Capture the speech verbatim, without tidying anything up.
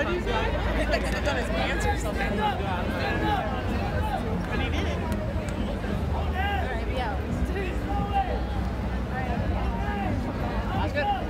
What did he say? He like slipped on his pants or something. But he did it. Alright, be out. That's good.